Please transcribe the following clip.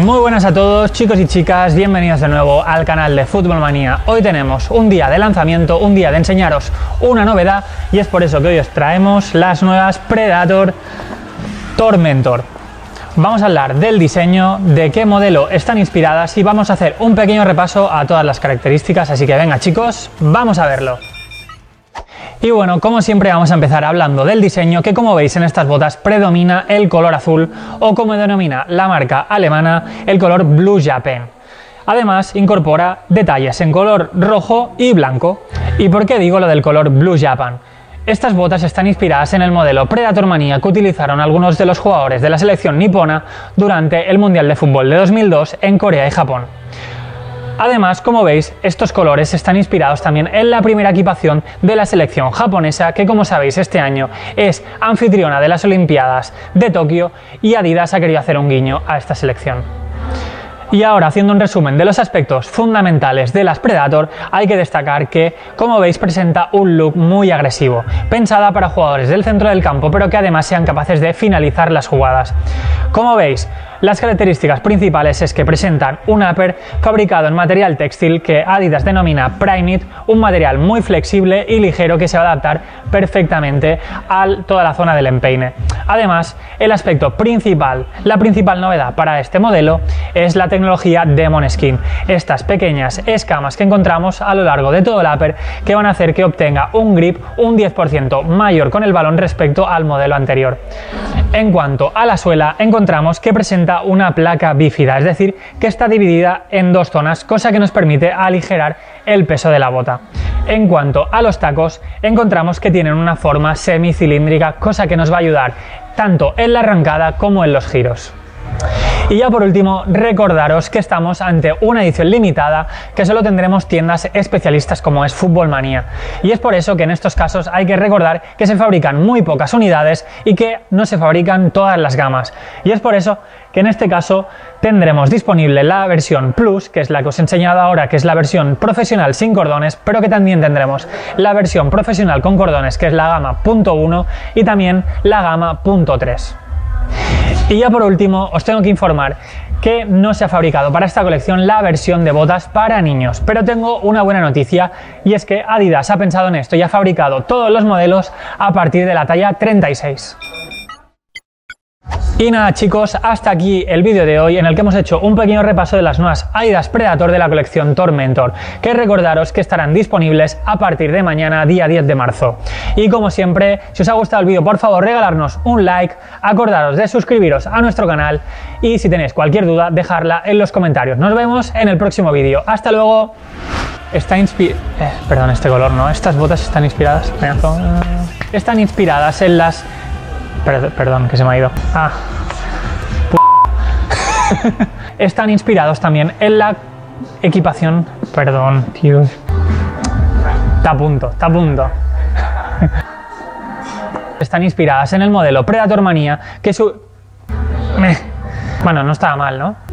Muy buenas a todos, chicos y chicas, bienvenidos de nuevo al canal de Fútbol Manía. Hoy tenemos un día de lanzamiento, un día de enseñaros una novedad, y es por eso que hoy os traemos las nuevas Predator Tormentor. Vamos a hablar del diseño, de qué modelo están inspiradas y vamos a hacer un pequeño repaso a todas las características, así que venga chicos, vamos a verlo. Y bueno, como siempre vamos a empezar hablando del diseño, que como veis en estas botas predomina el color azul, o como denomina la marca alemana, el color Blue Japan. Además incorpora detalles en color rojo y blanco. ¿Y por qué digo lo del color Blue Japan? Estas botas están inspiradas en el modelo Predator Mania que utilizaron algunos de los jugadores de la selección nipona durante el Mundial de Fútbol de 2002 en Corea y Japón. Además, como veis, estos colores están inspirados también en la primera equipación de la selección japonesa, que como sabéis este año es anfitriona de las Olimpiadas de Tokio, y Adidas ha querido hacer un guiño a esta selección. Y ahora, haciendo un resumen de los aspectos fundamentales de las Predator, hay que destacar que, como veis, presenta un look muy agresivo, pensada para jugadores del centro del campo, pero que además sean capaces de finalizar las jugadas. Como veis, las características principales es que presentan un upper fabricado en material textil que Adidas denomina Primeknit, un material muy flexible y ligero que se va a adaptar perfectamente a toda la zona del empeine. Además, el aspecto principal, la principal novedad para este modelo es la tecnología Demon Skin, estas pequeñas escamas que encontramos a lo largo de todo el upper que van a hacer que obtenga un grip un 10% mayor con el balón respecto al modelo anterior. En cuanto a la suela, encontramos que presenta una placa bífida, es decir, que está dividida en dos zonas, cosa que nos permite aligerar el peso de la bota. En cuanto a los tacos, encontramos que tienen una forma semicilíndrica, cosa que nos va a ayudar tanto en la arrancada como en los giros. Y ya por último, recordaros que estamos ante una edición limitada, que solo tendremos tiendas especialistas como es Fútbol Manía. Y es por eso que en estos casos hay que recordar que se fabrican muy pocas unidades y que no se fabrican todas las gamas. Y es por eso que en este caso tendremos disponible la versión Plus, que es la que os he enseñado ahora, que es la versión profesional sin cordones, pero que también tendremos la versión profesional con cordones, que es la gama .1, y también la gama .3. Y ya por último os tengo que informar que no se ha fabricado para esta colección la versión de botas para niños, pero tengo una buena noticia, y es que Adidas ha pensado en esto y ha fabricado todos los modelos a partir de la talla 36. Y nada chicos, hasta aquí el vídeo de hoy en el que hemos hecho un pequeño repaso de las nuevas Adidas Predator de la colección Tormentor, que recordaros que estarán disponibles a partir de mañana, día 10 de marzo. Y como siempre, si os ha gustado el vídeo, por favor regalarnos un like, acordaros de suscribiros a nuestro canal y si tenéis cualquier duda, dejarla en los comentarios. Nos vemos en el próximo vídeo. ¡Hasta luego! Perdón, este color no. Estas botas están inspiradas. Están inspiradas en las... Perdón, que se me ha ido. Están inspirados también en la equipación... Perdón, tío. Está a punto. Están inspiradas en el modelo Predator Mania que Bueno, no estaba mal, ¿no?